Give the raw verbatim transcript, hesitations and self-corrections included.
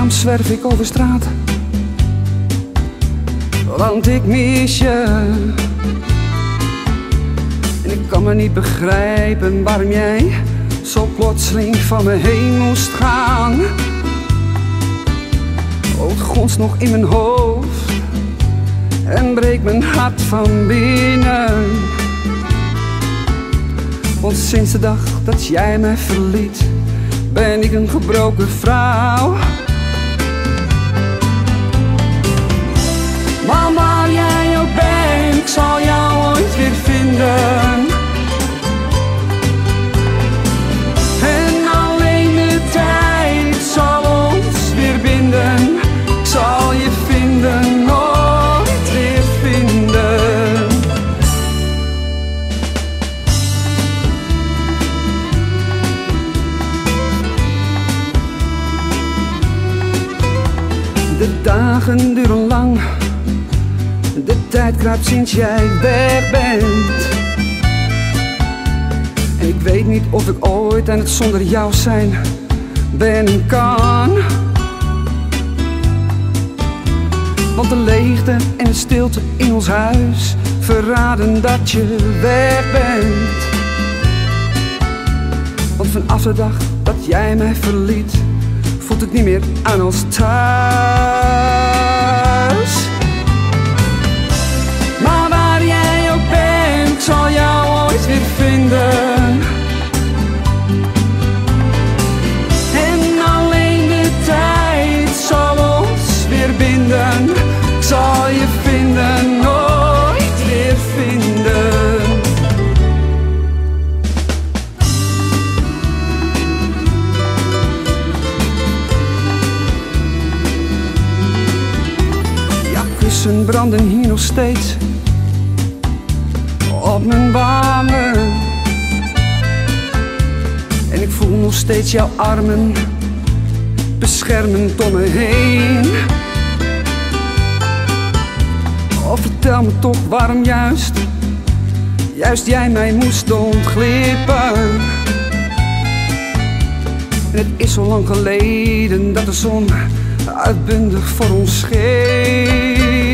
Eenzaam zwerf ik over straat, want ik mis je. En ik kan me niet begrijpen waarom jij zo plotseling van me heen moest gaan. Oh, het gonst nog in mijn hoofd en breekt mijn hart van binnen. Want sinds de dag dat jij mij verliet, ben ik een gebroken vrouw. Maar waar jij ook bent, ik zal jou ooit weer vinden. En alleen de tijd zal ons weer binden. Ik zal je vinden, nooit weer vinden. De dagen duren lang, de tijd kruipt sinds jij weg bent. En ik weet niet of ik ooit aan het zonder jou zijn wennen kan. Want de leegte en de stilte in ons huis verraden dat je weg bent. Want vanaf de dag dat jij mij verliet, voelt het niet meer aan als thuis. Maar waar jij ook bent, ik zal jou ooit weer vinden. En alleen de tijd zal ons weer binden. Ik zal je vinden, nooit weer vinden. Jouw kussen branden hier nog steeds op mijn wangen. En ik voel nog steeds jouw armen beschermend om me heen. Oh, vertel me toch waarom juist, juist jij mij moest ontglippen. En het is zo lang geleden dat de zon uitbundig voor ons scheen.